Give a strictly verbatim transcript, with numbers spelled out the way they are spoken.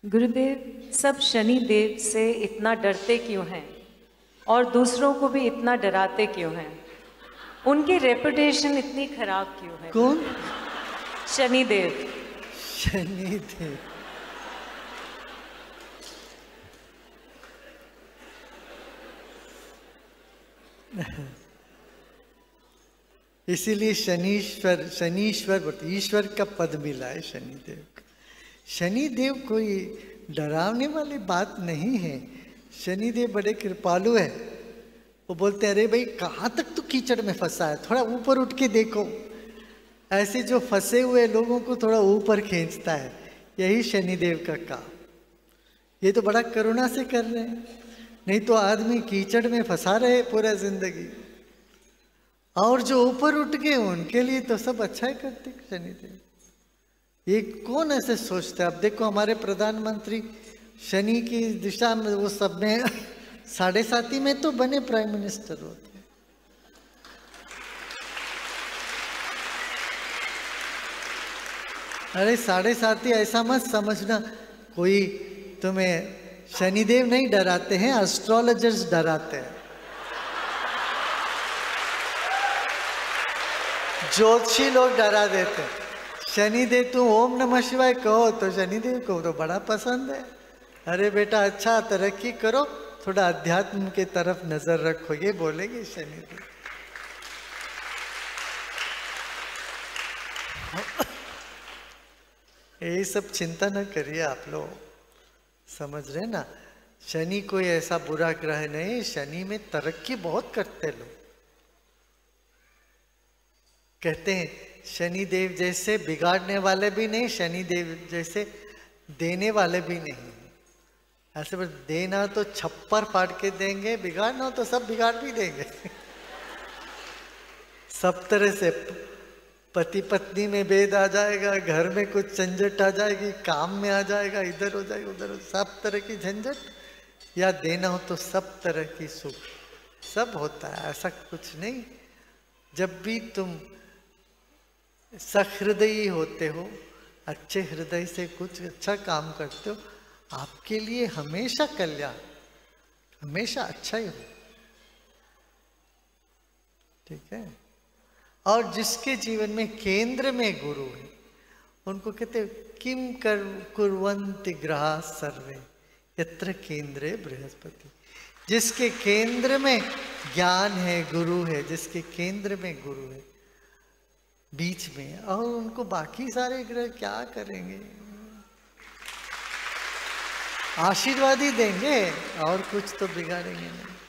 गुरुदेव, सब शनि देव से इतना डरते क्यों हैं और दूसरों को भी इतना डराते क्यों हैं? उनकी रेपुटेशन इतनी खराब क्यों है? कौन? शनि देव। शनि देव। इसीलिए शनीश्वर शनीश्वर ईश्वर का पद मिला है शनिदेव को। शनिदेव कोई डरावने वाली बात नहीं है। शनिदेव बड़े कृपालु है। वो बोलते हैं अरे भाई कहाँ तक तू कीचड़ में फंसा है, थोड़ा ऊपर उठ के देखो। ऐसे जो फंसे हुए लोगों को थोड़ा ऊपर खींचता है, यही शनिदेव का काम। ये तो बड़ा करुणा से कर रहे हैं, नहीं तो आदमी कीचड़ में फंसा रहे पूरा जिंदगी। और जो ऊपर उठ गए उनके लिए तो सब अच्छा ही करते शनिदेव। ये कौन ऐसे सोचता है? अब देखो हमारे प्रधानमंत्री शनि की दिशा में वो सब में साढ़े साथी में तो बने प्राइम मिनिस्टर होते। अरे साढ़े साथी ऐसा मत समझना, कोई तुम्हें शनिदेव नहीं डराते हैं, एस्ट्रोलॉजर्स डराते हैं। ज्योतिषी लोग डरा देते हैं। शनिदेव तुम ओम नमः शिवाय कहो तो शनिदेव को तो बड़ा पसंद है। अरे बेटा अच्छा तरक्की करो, थोड़ा अध्यात्म के तरफ नजर रखो, ये बोलेंगे शनिदेव। यही सब चिंता न करिए आप लोग, समझ रहे ना। शनि कोई ऐसा बुरा ग्रह नहीं, शनि में तरक्की बहुत करते लोग। कहते हैं शनिदेव जैसे बिगाड़ने वाले भी नहीं, शनिदेव जैसे देने वाले भी नहीं। ऐसे बस देना तो छप्पर फाड़ के देंगे, बिगाड़ना तो सब बिगाड़ भी देंगे। सब तरह से पति पत्नी में भेद आ जाएगा, घर में कुछ झंझट आ जाएगी, काम में आ जाएगा, इधर हो जाएगा उधर हो, सब तरह की झंझट। या देना हो तो सब तरह की सुख, सब होता है, ऐसा कुछ नहीं। जब भी तुम सहृदयी होते हो, अच्छे हृदय से कुछ अच्छा काम करते हो, आपके लिए हमेशा कल्याण, हमेशा अच्छा ही हो। ठीक है। और जिसके जीवन में केंद्र में गुरु है, उनको कहते हैं किम कर कुर्वन्ति ग्रहा सर्वे यत्र केंद्रे बृहस्पति। जिसके केंद्र में ज्ञान है, गुरु है, जिसके केंद्र में गुरु है बीच में, और उनको बाकी सारे ग्रह क्या करेंगे? आशीर्वाद ही देंगे और कुछ तो बिगाड़ेंगे नहीं।